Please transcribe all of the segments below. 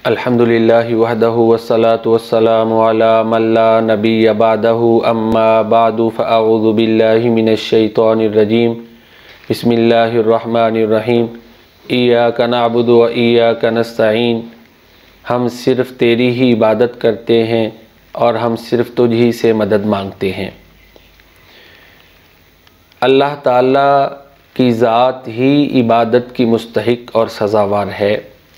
अल्हम्दुलिल्लाहि वहदहु वस्सलातु वस्सलामु अला मन ला नबिय्य बअदहु अम्मा बअदु फ़अऊज़ु बिल्लाहि मिनश शैतानिर रजीम बिस्मिल्लाहिर रहमानिर रहीम इय्याका नअबुदु व इय्याका नस्तईन। हम सिर्फ़ तेरी ही इबादत करते हैं और हम सिर्फ़ तुझ ही से मदद मांगते हैं। अल्लाह ताला की ज़ात ही इबादत की मुस्तहिक और सज़ावार है।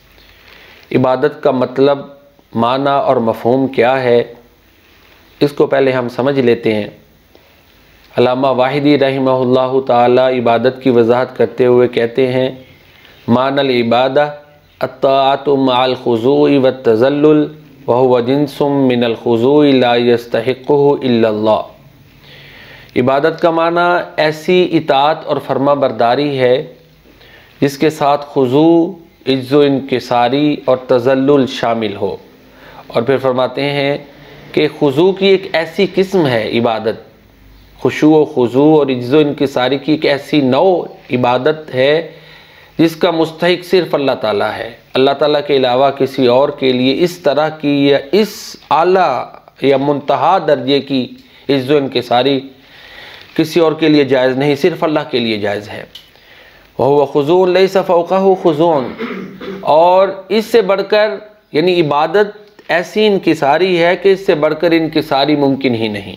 इबादत का मतलब, माना और मफ़हूम क्या है, इसको पहले हम समझ लेते हैं। अल्लामा वाहिदी रहमहुल्लाहु ताला इबादत की वजाहत करते हुए कहते हैं, मानल इबादा अत्ताअतु मअल खुज़ूइ व तज़ल्लुल व हुवा जिन्सुम मिनल खुज़ूइ ला यस्तहिक़्क़ुहु इल्लल्लाह। इबादत का माना ऐसी इताअत और फर्मा बरदारी है जिसके साथ खुज़ू, इज़्ज़ो इनकिसारी और तज़ल्लुल शामिल हो। और फिर फरमाते हैं कि खुज़ू की एक ऐसी किस्म है इबादत, खुशू व खुज़ू और इज़्ज़ो इनकिसारी की एक ऐसी नौ इबादत है जिसका मुस्तहिक सिर्फ़ अल्लाह ताला है। अल्लाह ताला के अलावा किसी और के लिए इस तरह की या इस आला या मुंतहा दर्जे की इज़्ज़ो इनकिसारी किसी और के लिए जायज़ नहीं, सिर्फ़ अल्लाह के लिए जायज़ है। वह खुज़ून लैसा फ़ौक़हु खुज़ून, और इससे बढ़कर यानी इबादत ऐसी इनकिसारी है कि इससे बढ़कर इनकिसारी मुमकिन ही नहीं।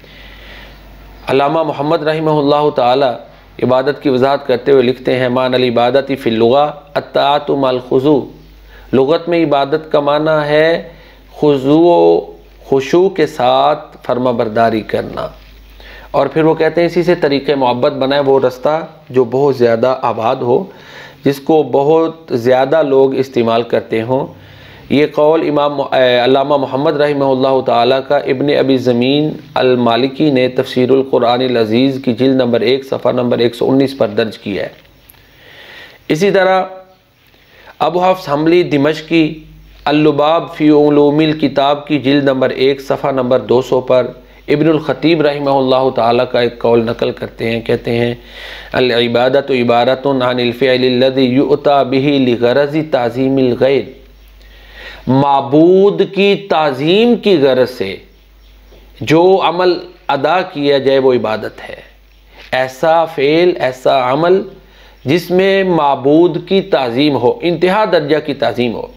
अल्लामा मोहम्मद रहमहुल्लाहु ताला इबादत की वजाहत करते हुए लिखते हैं, मानल इबादती फ़िल लुग़ा अत्ताअतु मअल खुज़ू। लुग़त में इबादत का माना है खुज़ू व खुशू के साथ फर्मा बरदारी करना। और फिर वो कहते हैं इसी से तरीक़े मोहब्बत बनाए वो रास्ता जो बहुत ज़्यादा आबाद हो, जिसको बहुत ज़्यादा लोग इस्तेमाल करते हों। ये कौल इमाम अल्लामा मोहम्मद रहमहुल्लाहु ताला का इब्न अबी ज़मीन अल मालिकी ने तफ़सीरुल क़ुरानिल अज़ीज़ की जिल्द नंबर 1 सफ़ा नंबर 119 पर दर्ज किया है। इसी तरह अबू हफ्स हम्बली दिमश्की अल-लुबाब फ़ी उलूमिल किताब की जिल्द नंबर 1 सफ़ा नंबर 200 पर इब्नुल ख़तीब रहमहुल्लाहु ताला का एक कौल नकल करते हैं। कहते हैं, अल इबादतु इबारतुन अनिल फ़िअलिल्लज़ी युअता बिही लिग़रज़ि ताज़ीमिल ग़ैर। माबूद की ताज़ीम की गरज से जो अमल अदा किया जाए वो इबादत है। ऐसा फ़ेल, ऐसा अमल जिसमें माबूद की ताज़ीम हो, इंतहा दर्जा की ताज़ीम हो।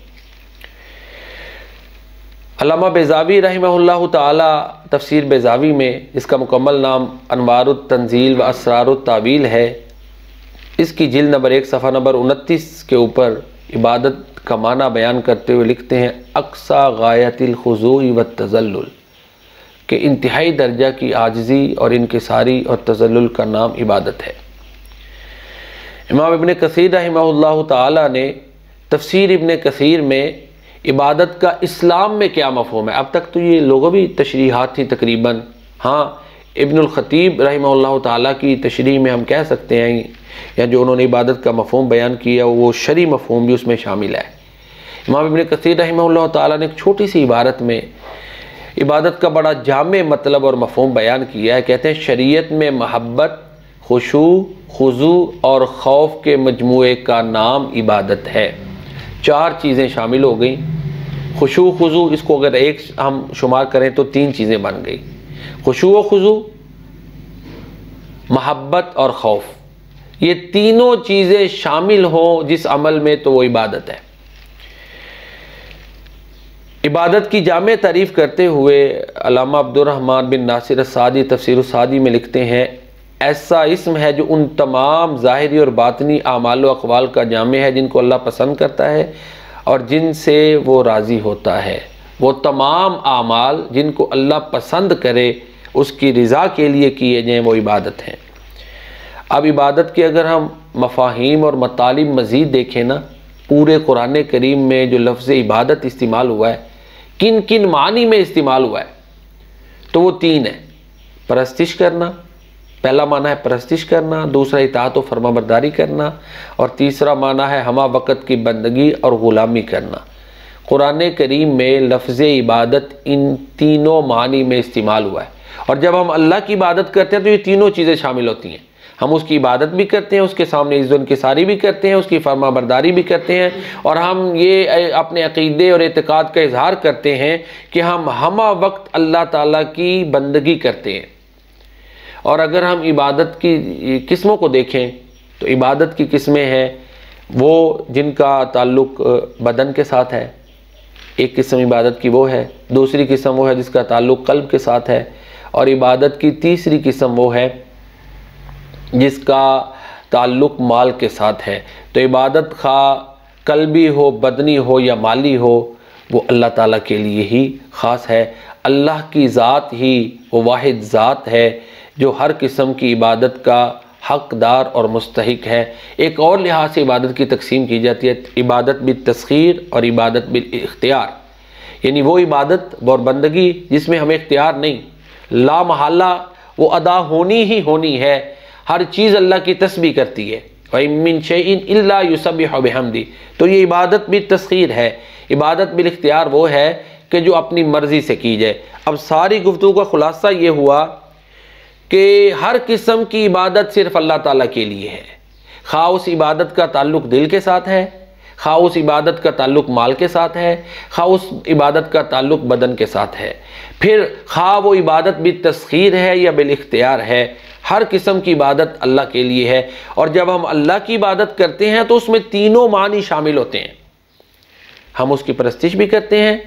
अल्लामा बेज़ावी रहमहुल्लाहु ताला तफ़सीर बेज़ावी में, इसका मुकम्मल नाम अनवारुत तंज़ील व असरारुत तावील है, इसकी जिल्द नंबर 1 सफ़ा नंबर 29 के ऊपर इबादत का माना बयान करते हुए लिखते हैं, अक्सा गायतिल खुज़ूइ व तज़ल्लुल, के इंतहाई दर्जा की आजिज़ी और इनकिसारी और तज़ल्लुल का नाम इबादत है। इमाम इब्न कसीर रहमहुल्लाहु ताला ने तफ़सीर इब्न कसीर में इबादत का इस्लाम में क्या मफ़हूम है, अब तक तो ये लुग़वी तशरीहात थी तकरीबन। हाँ, इब्नुल ख़तीब रहमहुल्लाहु ताला की तशरीह में हम कह सकते हैं, या जो उन्होंने इबादत का मफ़हूम बयान किया वो शरी मफ़हूम भी उसमें शामिल है। इमाम इब्न कसीर रहमहुल्लाहु ताला ने एक छोटी सी इबारत में इबादत का बड़ा जामे मतलब और मफ़हूम बयान किया है। कहते हैं, शरीयत में महब्बत, खुशू, खुज़ू और खौफ के मजमूए का नाम इबादत है। 4 चीज़ें शामिल हो गई। खुशू खुज़ू, इसको अगर एक हम शुमार करें तो 3 चीज़ें बन गई। खुशू व खुज़ू, महब्बत और खौफ, ये तीनों चीज़ें शामिल हों जिस अमल में तो वो इबादत है। इबादत की जामे तारीफ़ करते हुए अल्लामा अब्दुर्रहमान बिन नासिर सादी तफसीर सादी में लिखते हैं, ऐसा इस्म है जो उन तमाम ज़ाहिरी और बातनी आमाल व अक़वाल का जामे है जिनको अल्लाह पसंद करता है और जिनसे वो राज़ी होता है। वो तमाम आमाल जिनको अल्लाह पसंद करे, उसकी रज़ा के लिए किए जाएँ, वो इबादत हैं। अब इबादत के अगर हम मफ़ाहीम और मतालिब मज़ीद देखें ना, पूरे कुरान करीम में जो लफ्ज़ इबादत इस्तेमाल हुआ है, किन किन मानी में इस्तेमाल हुआ है, तो वो 3 है। परस्तिश करना, पहला माना है परस्तिश करना, दूसरा इताअत व फरमाबरदारी करना, और तीसरा माना है हमा वक़्त की बंदगी और ग़ुलामी करना। कुरान करीम में लफ्ज़ इबादत इन तीनों मानी में इस्तेमाल हुआ है। और जब हम अल्लाह की इबादत करते हैं तो ये तीनों चीज़ें शामिल होती हैं। हम उसकी इबादत भी करते हैं, उसके सामने इज़्ज़त इंकिसारी भी करते हैं, उसकी फरमाबरदारी भी करते हैं, और हम ये अपने अक़ीदे और एतक़ाद का इजहार करते हैं कि हम हमा वक्त अल्लाह ताला की बंदगी करते हैं। और अगर हम इबादत की किस्मों को देखें तो इबादत की किस्में हैं वो जिनका ताल्लुक़ बदन के साथ है, एक किस्म इबादत की वो है, दूसरी किस्म वो है जिसका ताल्लुक़ क़ल्ब के साथ है, और इबादत की तीसरी किस्म वो है जिसका ताल्लुक़ माल के साथ है। तो इबादत खा क़ल्बी हो, बदनी हो या माली हो, वो अल्लाह ताला के लिए ही ख़ास है। अल्लाह की ज़ात ही वो वाहिद ज़ात है जो हर किस्म की इबादत का हक़दार और मुस्तहिक है। एक और लिहाज से इबादत की तकसीम की जाती है, इबादत बिल तस्खीर और इबादत बिल इख्तियार, यानी वो इबादत और बंदगी जिसमें हमें इख्तियार नहीं, ला महल्ला वो अदा होनी ही होनी है। हर चीज़ अल्लाह की तस्बीह करती है, व मिन शैइन इल्ला युसब्बिहु बिहम्दी, तो ये इबादत बिल तस्खीर है। इबादत बिल इख्तियार वो है कि जो अपनी मर्ज़ी से की जाए। अब सारी गुफ्तगू का खुलासा ये हुआ कि हर किस्म की इबादत सिर्फ़ अल्लाह ताला के लिए है, खा उस इबादत का ताल्लुक़ दिल के साथ है, खा उस इबादत का ताल्लुक़ माल के साथ है, खा उस इबादत का ताल्लुक़ बदन के साथ है, फिर खा वो इबादत बिल तस्खीर है या बिल इख्तियार है, हर किस्म की इबादत अल्लाह के लिए है। और जब हम अल्लाह की इबादत करते हैं तो उसमें तीनों मानी शामिल होते हैं। हम उसकी परस्तिश भी करते हैं,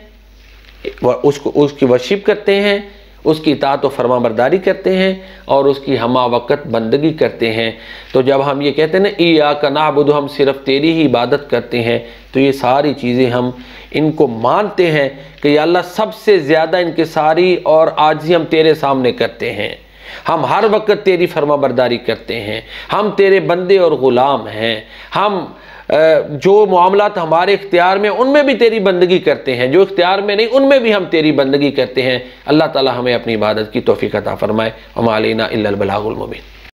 उसकी वर्शिप करते हैं, उसकी इताअत व फरमाबरदारी करते हैं, और उसकी हमा वक़्त बंदगी करते हैं। तो जब हम ये कहते हैं ना इय्याका नअबुदु, हम सिर्फ़ तेरी ही इबादत करते हैं, तो ये सारी चीज़ें हम इनको मानते हैं कि या अल्लाह सबसे ज़्यादा इंकिसारी और आजिज़ी हम तेरे सामने करते हैं। हम हर वक्त तेरी फरमाबरदारी करते हैं, हम तेरे बंदे और ग़ुलाम हैं। हम जो मामलात हमारे इख्तियार में उनमें भी तेरी बंदगी करते हैं, जो इख्तियार में नहीं उनमें भी हम तेरी बंदगी करते हैं। अल्लाह ताला हमें अपनी इबादत की तौफ़ीक़ अता फ़रमाए। वमा अलैना इल्लल बलागुल मुबीन।